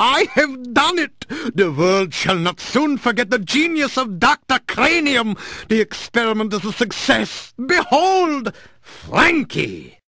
I have done it! The world shall not soon forget the genius of Dr. Cranium. The experiment is a success. Behold, Frankie!